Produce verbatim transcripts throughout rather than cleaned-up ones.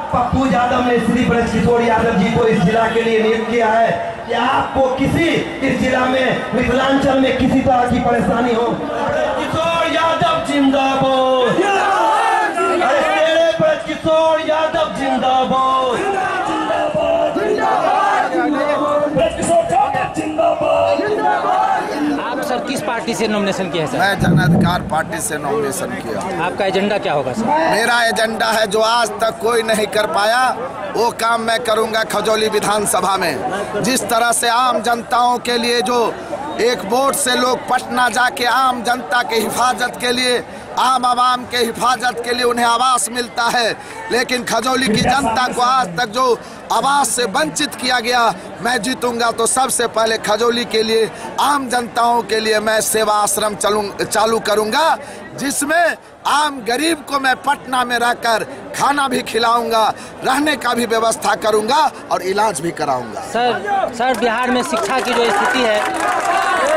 पप्पू यादव ने श्री ब्रजकिशोर यादव जी को इस जिला के लिए नियुक्त किया है कि आपको किसी इस जिला में मिथिलांचल में किसी तरह की परेशानी हो, ब्रजकिशोर यादव जिंदाबाद, अरे तेरे ब्रजकिशोर यादव जिंदाबाद, आप सर किस पार्टी से नॉमिनेशन किया है सर? मैं जन अधिकार पार्टी से नॉमिनेशन किया। आपका एजेंडा क्या होगा सर? मेरा एजेंडा है जो आज तक कोई नहीं कर पाया वो काम मैं करूंगा खजौली विधानसभा में। जिस तरह से आम जनताओं के लिए जो एक वोट से लोग पटना जाके आम जनता के हिफाजत के लिए, आम आवाम के हिफाजत के लिए उन्हें आवास मिलता है, लेकिन खजौली की जनता को आज तक जो आवास से वंचित किया गया, मैं जीतूंगा तो सबसे पहले खजौली के लिए, आम जनताओं के लिए मैं सेवा आश्रम चलूं चालू करूंगा, जिसमें आम गरीब को मैं पटना में रहकर खाना भी खिलाऊंगा, रहने का भी व्यवस्था करूंगा और इलाज भी कराऊंगा। सर सर बिहार में शिक्षा की जो स्थिति है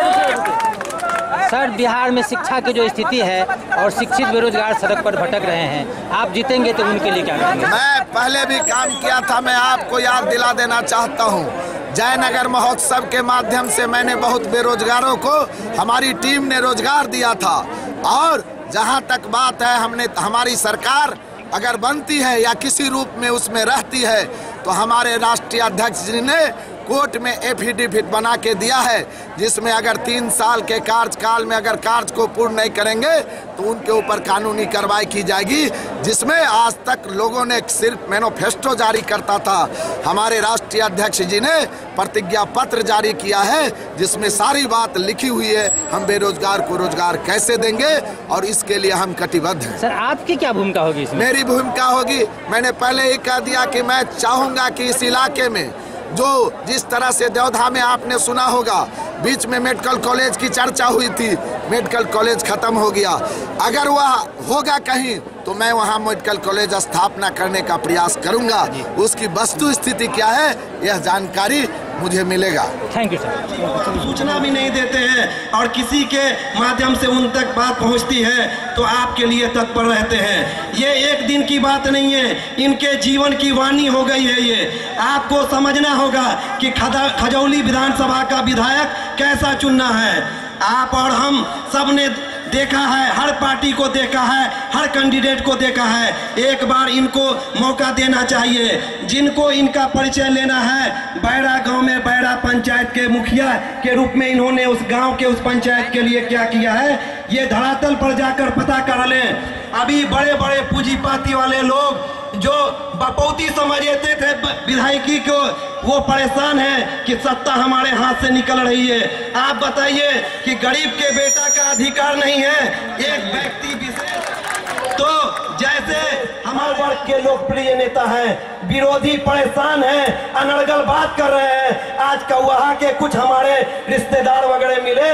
सर बिहार में शिक्षा की जो स्थिति है और शिक्षित बेरोजगार सड़क पर भटक रहे हैं, आप जीतेंगे तो उनके लिए क्या करेंगे? मैं पहले भी काम किया था, मैं आपको याद दिला देना चाहता हूँ। जयनगर महोत्सव के माध्यम से मैंने बहुत बेरोजगारों को हमारी टीम ने रोजगार दिया था। और जहाँ तक बात है, हमने हमारी सरकार अगर बनती है या किसी रूप में उसमें रहती है तो हमारे राष्ट्रीय अध्यक्ष जी ने कोर्ट में एफिडेविट बना के दिया है, जिसमें अगर तीन साल के कार्यकाल में अगर कार्य को पूर्ण नहीं करेंगे तो उनके ऊपर कानूनी कार्रवाई की जाएगी। जिसमें आज तक लोगों ने सिर्फ मैनिफेस्टो जारी करता था, हमारे राष्ट्रीय अध्यक्ष जी ने प्रतिज्ञा पत्र जारी किया है, जिसमें सारी बात लिखी हुई है, हम बेरोजगार को रोजगार कैसे देंगे और इसके लिए हम कटिबद्ध हैं। सर आपकी क्या भूमिका होगी इसमें? मेरी भूमिका होगी, मैंने पहले ही कह दिया कि मैं चाहूँगा कि इस इलाके में जो जिस तरह से देवधा में आपने सुना होगा, बीच में मेडिकल कॉलेज की चर्चा हुई थी, मेडिकल कॉलेज खत्म हो गया, अगर वह होगा कहीं तो मैं वहां मेडिकल कॉलेज स्थापना करने का प्रयास करूंगा। उसकी वस्तु स्थिति क्या है यह जानकारी मुझे मिलेगा। Thank you sir. सूचना भी नहीं देते हैं और किसी के माध्यम से उन तक बात पहुंचती है तो आपके लिए तत्पर रहते हैं। ये एक दिन की बात नहीं है, इनके जीवन की वाणी हो गई है। ये आपको समझना होगा कि खजौली विधानसभा का विधायक कैसा चुनना है। आप और हम सब ने देखा है, हर पार्टी को देखा है, हर कैंडिडेट को देखा है। एक बार इनको मौका देना चाहिए। जिनको इनका परिचय लेना है, बैरा गांव में बैरा पंचायत के मुखिया के रूप में इन्होंने उस गांव के उस पंचायत के लिए क्या किया है, ये धरातल पर जाकर पता कर लें। अभी बड़े बड़े पूंजीपाती वाले लोग जो बपौती समझते थे विधायकी को, वो परेशान है कि सत्ता हमारे हाथ से निकल रही है। आप बताइए कि गरीब के बेटा का अधिकार नहीं है एक व्यक्ति विशेष। तो जैसे हमारे वर्ग के लोकप्रिय नेता हैं, विरोधी परेशान हैं, अनर्गल बात कर रहे हैं। आज कौहा के कुछ हमारे रिश्तेदार वगैरह मिले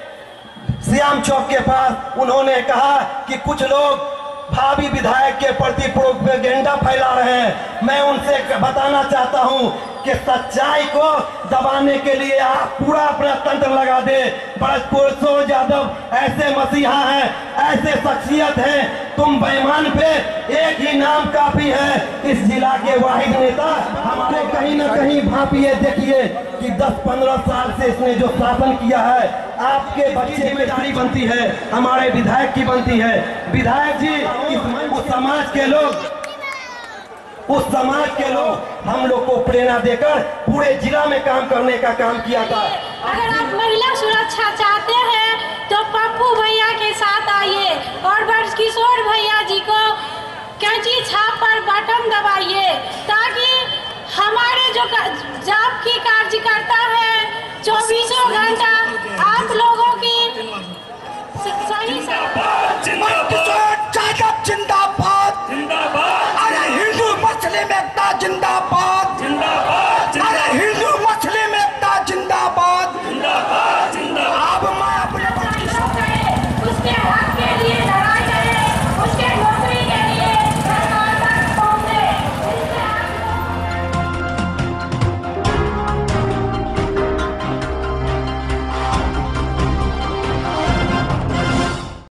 श्याम चौक के पास, उन्होंने कहा कि कुछ लोग भावी विधायक के प्रति प्रोपेगेंडा फैला रहे हैं। मैं उनसे बताना चाहता हूं कि सच्चाई को दबाने के लिए आप पूरा अपना तंत्र लगा दे। ब्रजकिशोर यादव ऐसे मसीहा हैं, ऐसे शख्सियत हैं, तुम बेईमान पे एक ही नाम काफी है। इस जिला के वाहिद नेता हमारे कहीं ना कहीं भापिए देखिए कि दस पंद्रह साल से इसने जो शासन किया है, आपके बच्चे जिम्मेदारी बनती है, हमारे विधायक की बनती है। विधायक जी उस समाज के लोग उस समाज के लोग हम लोग को प्रेरणा देकर पूरे जिला में काम करने का काम किया था। अगर आप महिला सुरक्षा चाहते हैं तो पप्पू भैया के साथ आइए और ब्रजकिशोर भैया जी को कैंची छाप पर बटन दबाइए, ताकि हमारे जो जाप की कार्यकर्ता है चौबीसों घंटा